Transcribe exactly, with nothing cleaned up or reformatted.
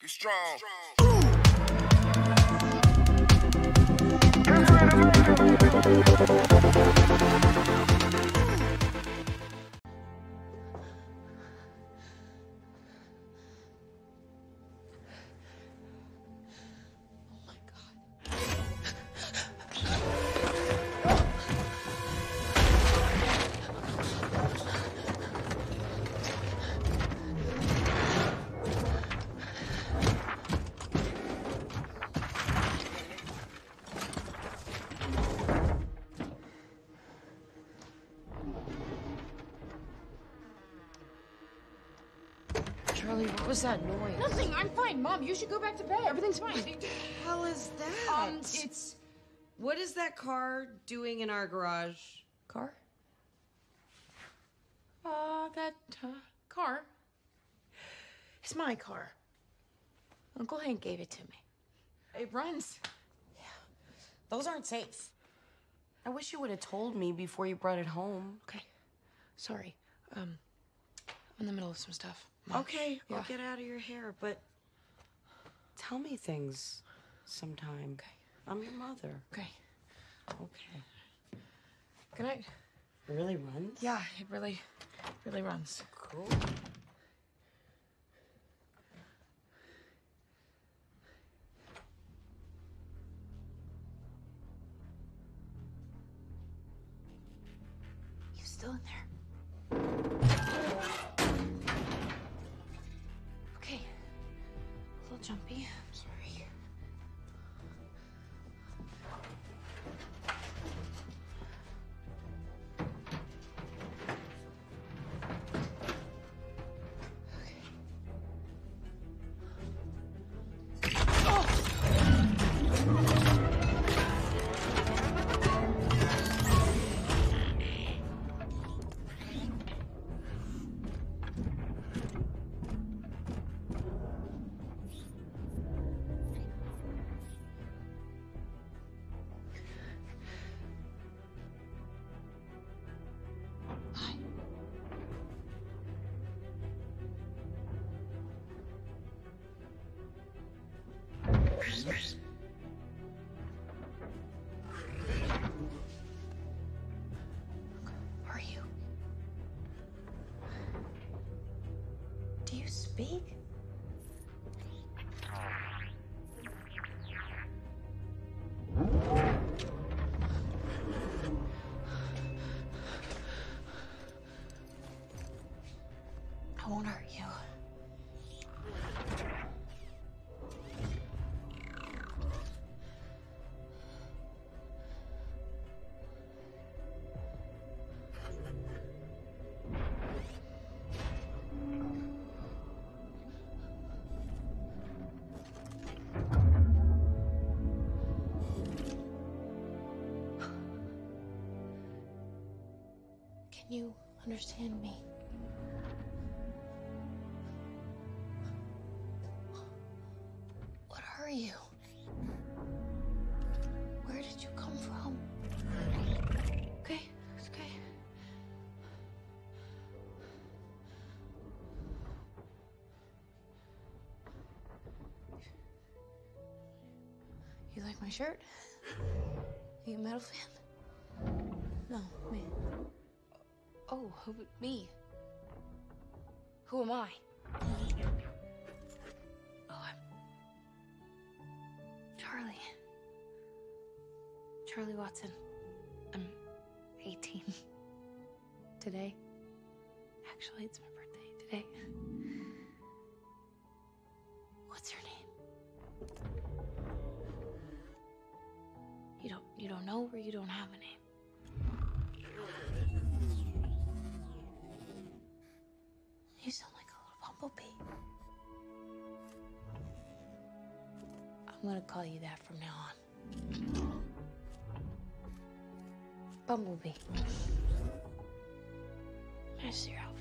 Be strong. Charlie, what was that noise? Nothing. I'm fine, Mom. You should go back to bed. Everything's fine. What the hell is that? Um, it's What is that car doing in our garage? car. Uh, that uh, car. It's my car. Uncle Hank gave it to me. It runs. Yeah, those aren't safe. I wish you would have told me before you brought it home. Okay. Sorry. Um, I'm in the middle of some stuff. Mom. Okay, Yeah. I'll get out of your hair, but tell me things sometime. Okay. I'm your mother. Okay. Okay. Good night. It really runs? Yeah, it really, really runs. Cool. You still in there? Okay. A little jumpy. I'm sorry. Are you? Do you speak? I won't hurt you. Can you understand me? What are you? Where did you come from? Okay, it's okay. You like my shirt? You a metal fan? No, me. Oh, who, me? Who am I? Oh, I'm Charlie. Charlie Watson. I'm eighteen. Today. Actually, it's my birthday today. What's your name? You don't you don't know or you don't have a name? You sound like a little bumblebee. I'm gonna call you that from now on. Bumblebee. Nice to see your outfit.